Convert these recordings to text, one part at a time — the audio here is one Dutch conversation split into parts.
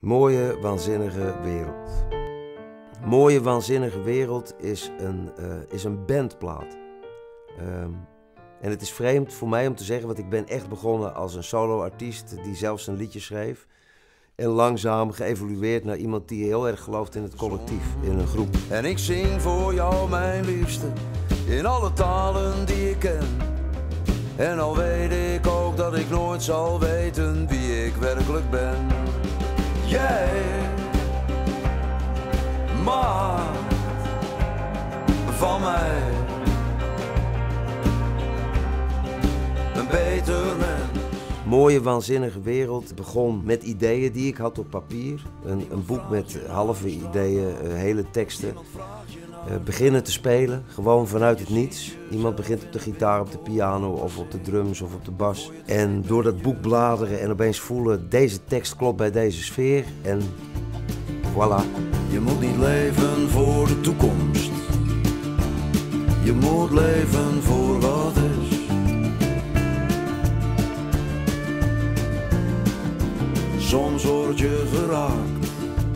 Mooie, waanzinnige wereld. Mooie, waanzinnige wereld is een bandplaat. En het is vreemd voor mij om te zeggen, want ik ben echt begonnen als een solo-artiest die zelf zijn liedjes schreef. En langzaam geëvolueerd naar iemand die heel erg gelooft in het collectief, in een groep. En ik zing voor jou, mijn liefste, in alle talen die ik ken. En al weet ik ook dat ik nooit zal weten wie ik werkelijk ben. Jij maakt van mij een beter mens. Mooie, waanzinnige wereld begon met ideeën die ik had op papier. Een boek met halve ideeën, hele teksten. Beginnen te spelen, gewoon vanuit het niets. Iemand begint op de gitaar, op de piano of op de drums of op de bas. En door dat boek bladeren en opeens voelen, deze tekst klopt bij deze sfeer. En voilà. Je moet niet leven voor de toekomst. Je moet leven voor wat is. Soms word je geraakt.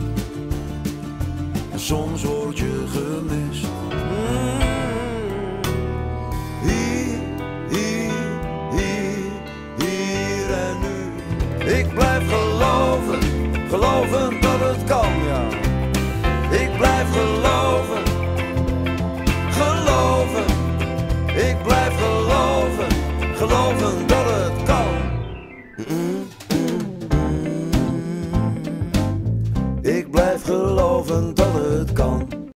En soms word je gemist. Hier en nu. Ik blijf geloven, geloven.